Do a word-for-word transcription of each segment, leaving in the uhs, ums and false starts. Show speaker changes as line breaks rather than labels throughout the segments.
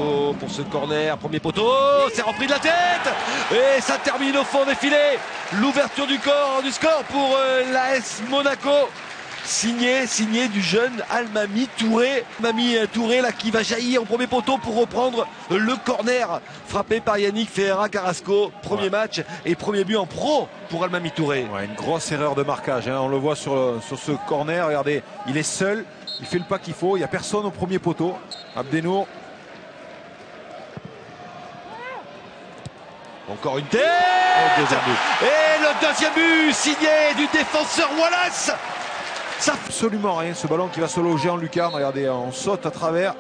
Monaco pour ce corner, premier poteau, c'est repris de la tête et ça termine au fond des filets. L'ouverture du corps, du score pour euh, l'A S Monaco. Signé, signé du jeune Almamy Touré. Almamy Touré là qui va jaillir au premier poteau pour reprendre le corner frappé par Yannick Ferreira Carrasco. Premier ouais. match et premier but en pro pour Almamy Touré.
Ouais, une grosse erreur de marquage, hein. On le voit sur, sur ce corner. Regardez, il est seul, il fait le pas qu'il faut. Il n'y a personne au premier poteau. Abdenour.
Encore une tête. Oh, deuxième but. Et le deuxième but signé du défenseur Wallace.
Ça fait absolument rien, ce ballon qui va se loger en lucarne. Regardez, on saute à travers.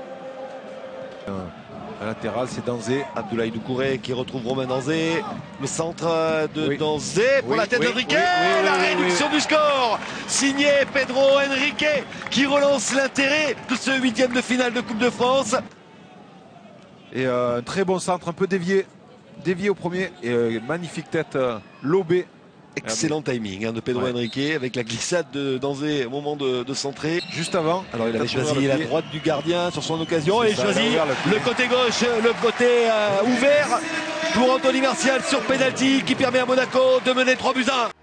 Un latéral, c'est Danzé. Abdoulaye Doucouré qui retrouve Romain Danzé. Le centre de oui. Danzé pour oui, la tête oui, d'Henrique. Oui, oui, la oui, réduction oui. du score. Signé Pedro Henrique qui relance l'intérêt de ce huitième de finale de Coupe de France.
Et euh, un très bon centre, un peu dévié. Dévié au premier. Et euh, magnifique tête euh, lobée.
Excellent timing hein, de Pedro ouais. Henrique avec la glissade de Danzé au moment de, de centrer.
Juste avant.
Alors il avait choisi la droite du gardien sur son occasion et il choisit
le,
le côté gauche, le côté euh, ouvert pour Anthony Martial sur penalty qui permet à Monaco de mener trois buts à un.